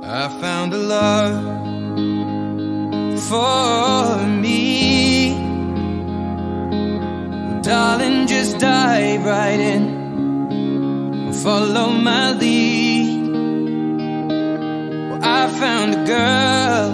I found a love for me. Well, darling, just dive right in and follow my lead. Well, I found a girl,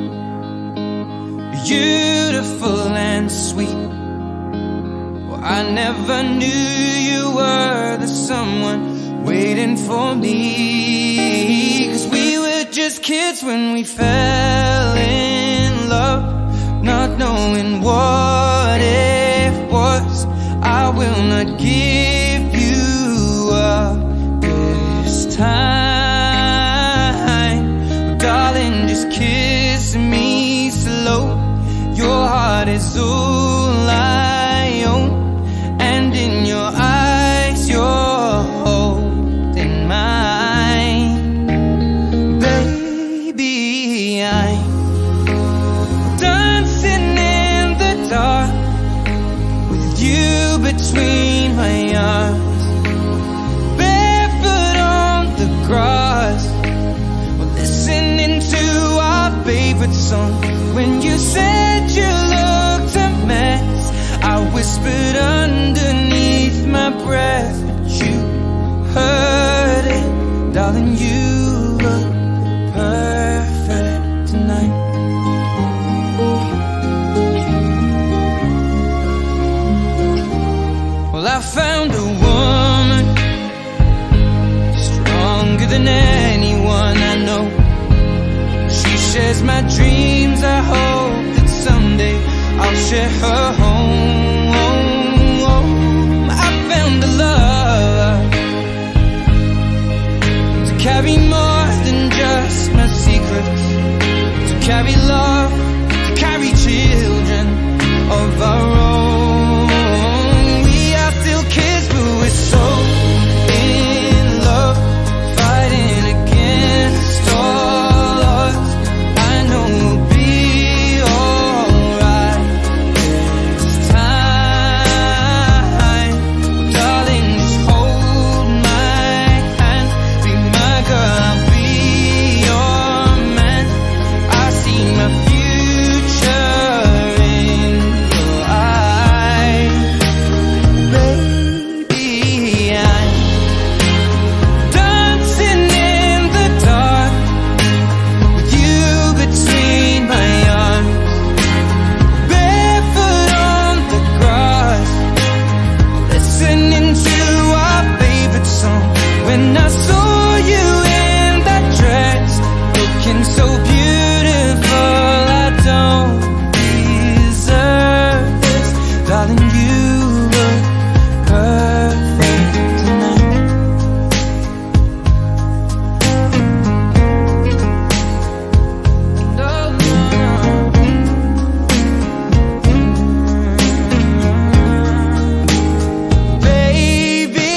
beautiful and sweet. Well, I never knew you were the someone waiting for me. 'Cause we were just kids when we fell in love, not knowing what it was. I will not give you up this time. But darling, just kiss me slow. Your heart is all I own, and in your eyes you're holding mine. Baby, I'm dancing in the dark with you between my arms, barefoot on the grass. We're listening to our favorite song. When you said you looked a mess, I whispered underneath my breath, but you heard it. Darling, you look perfect tonight. Well, I found a woman stronger than anyone I know. She shares my dreams. I hope that someday I'll share her home. I found a love to carry more than just my secrets, to carry love, to carry children of our own. We are still kids, but we're so in love, fighting against all odds. I know we'll be alright this time. Darling, just hold my hand, be my girl, I'll be your man. I see my future in your eyes. Baby, I'm dancing in the dark with you between my arms, barefoot on the grass, listening to our favorite song. When I saw you in that dress, looking so beautiful, I don't deserve this. Darling, you look perfect tonight. No, no, baby,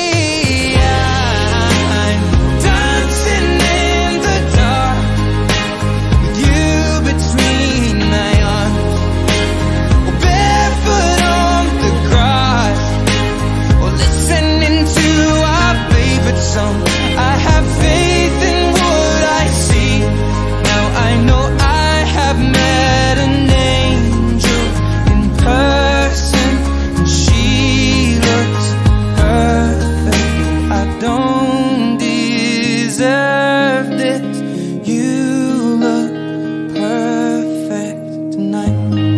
I'm dancing in the dark with you between my arms, barefoot on the grass, or listening to our favorite song. I have faith in what I see. Now I know I have met an angel in person, and she looks perfect. I don't deserve this. You look perfect tonight.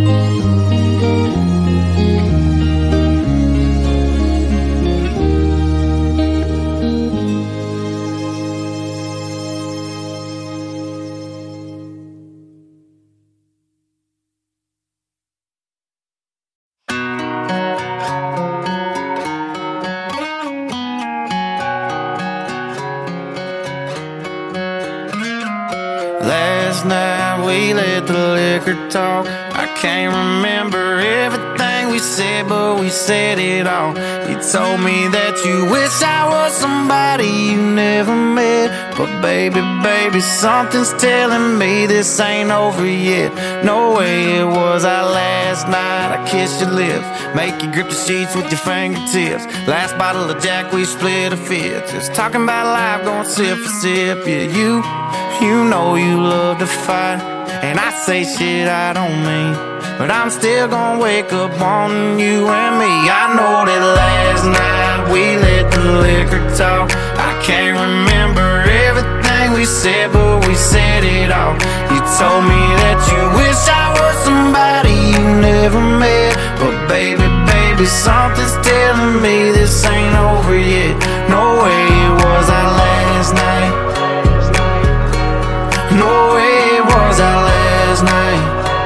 Last night we let the liquor talk. I can't remember everything we said, but we said it all. You told me that you wish I was somebody you never met, but baby, baby, something's telling me this ain't over yet. No way it was our last night. I kissed your lips, make you grip the sheets with your fingertips. Last bottle of Jack, we split a fifth. Just talking about life, going sip for sip. Yeah, You know you love to fight, and I say shit I don't mean, but I'm still gonna wake up wanting you and me. I know that last night we let the liquor talk. I can't remember everything we said, but we said it all. You told me that you wish I was somebody you never met, but baby, something's telling me this ain't over yet. No way it was our last night. No way it was our last night.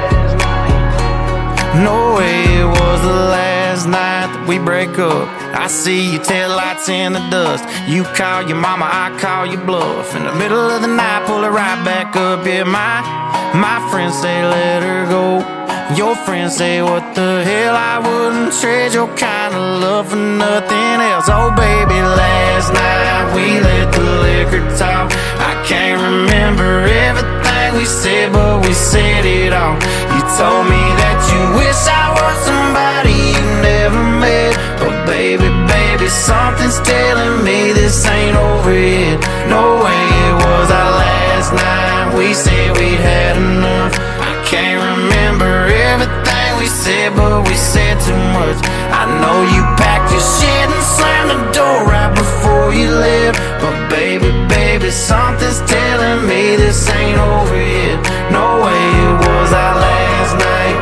No way it was the last night that we break up. I see your taillights in the dust. You call your mama, I call your bluff. In the middle of the night, pull it right back up. Yeah, my friends say let her go. Your friends say what the hell, I wouldn't trade your kind of love for nothing else. Oh baby, last night we let the liquor talk. I can't remember everything we said, but we said it all. You told me that you wish I was somebody you never met, but baby, something's telling me this ain't over yet. No way it was our last night. We said we'd had enough. I can't remember everything we said, but we said too much. I know you packed your shit and slammed the door right before you left, but baby, something's telling me this ain't over yet. No way it was our last night.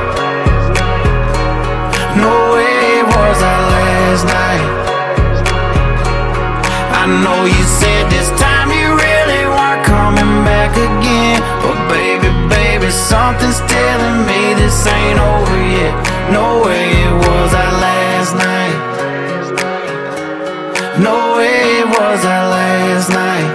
No way it was our last night. I know you said this time you really weren't coming back again, but baby, something's telling me this ain't over yet. No way it was our last night. No way it was our last night.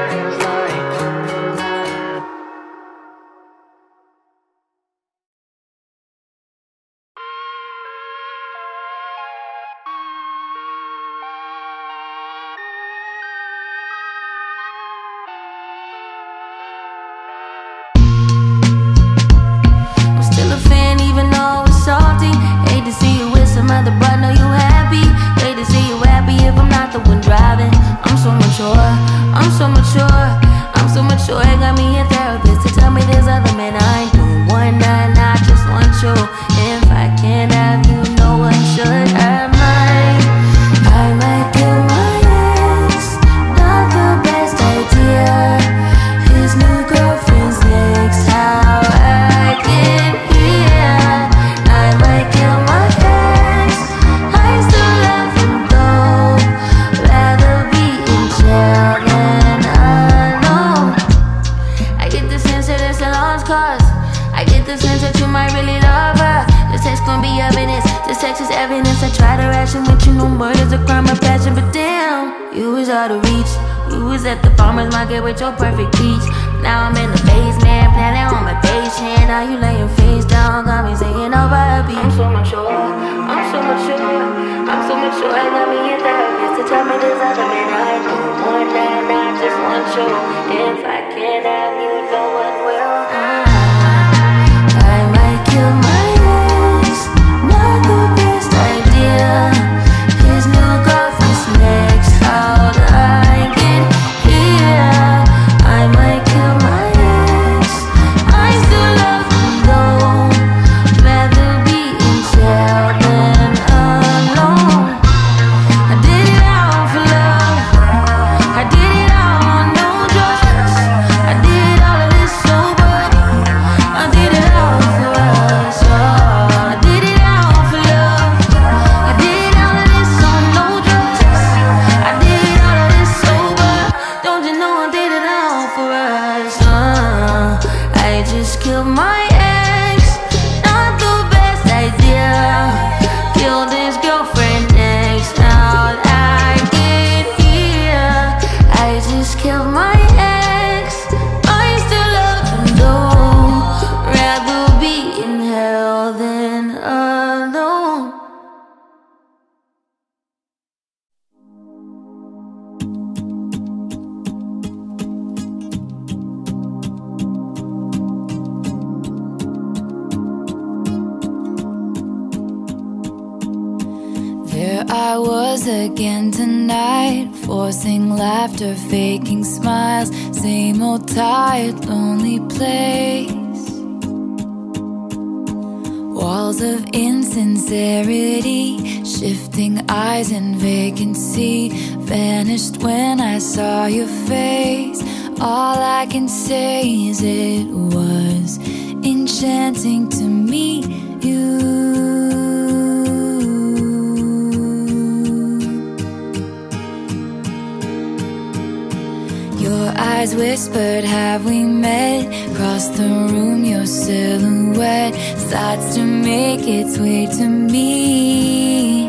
With your perfect peach. Now I'm in the basement, planning on my patient. Now you laying face down, got me singing over a beat. I'm so mature, I'm so mature, I'm so mature. I got me a therapist to tell me there's other men I do more than I just want you. If I can't have you, no one will. I might kill my ex, not the best idea. His new girlfriend's next, how'd I get here? I might kill my ex, I still love him though. Rather be in jail than alone. I did it all for love, I did it all on no drugs. I did all of this sober, I did it all for us. I did it all for love, I did all of this on no drugs. I did all of this sober, don't you know I did it all for us. I just killed my ex, not the best idea. Killed his girlfriend next, how'd I get here? I just killed my ex, I still love him though. Rather be in hell than alone. There I was again tonight, forcing laughter, faking smiles. Same old tired, lonely place. Walls of insincerity, shifting eyes and vacancy. Vanished when I saw your face. All I can say is it was enchanting to meet you. Your eyes whispered, have we met? Across the room, your silhouette starts to make its way to me.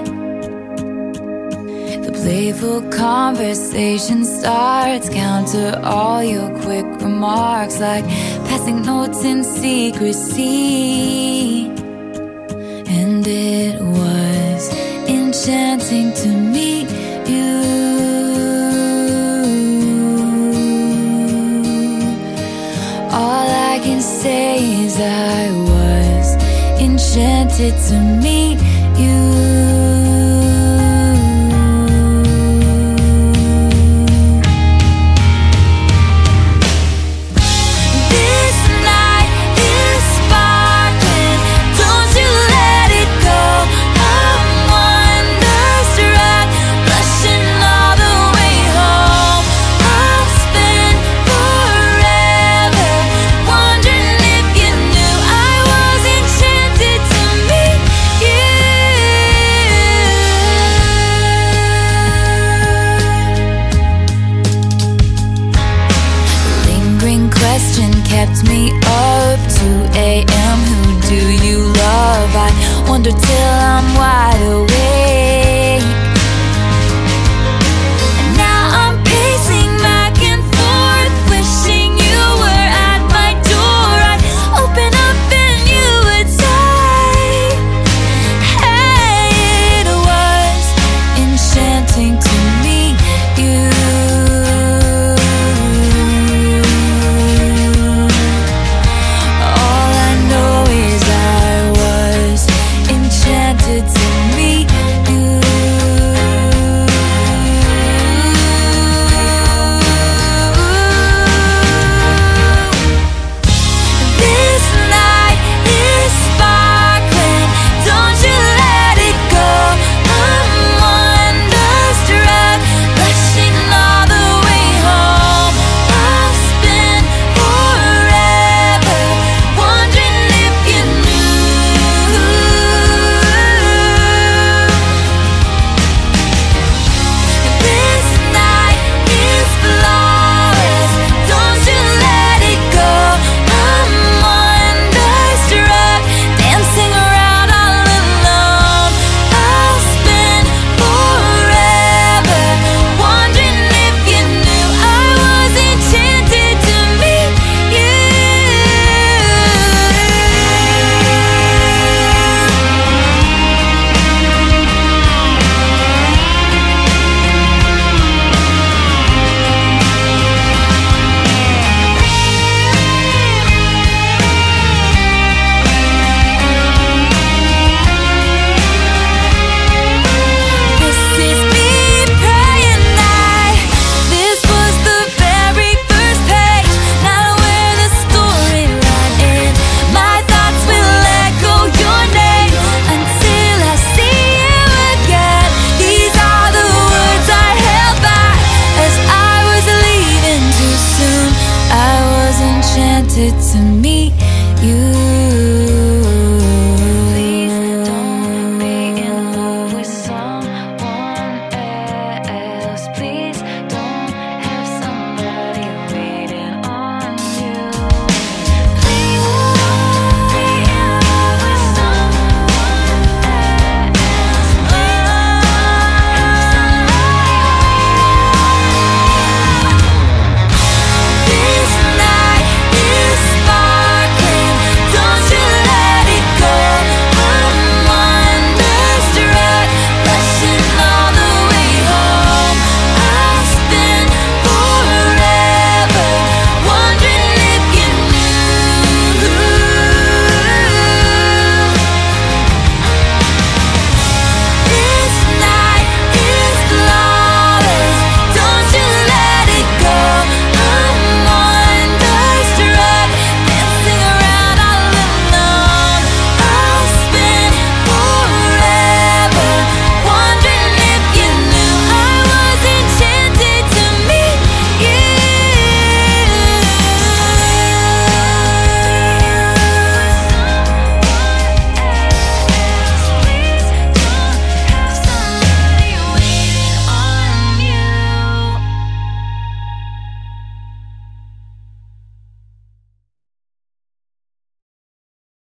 The playful conversation starts, counter all your quick remarks, like passing notes in secrecy. And it was enchanting to meet you. All I can say is I was enchanted to meet you. Kept me up 2 a.m. Who do you love? I wonder till I'm wide awake.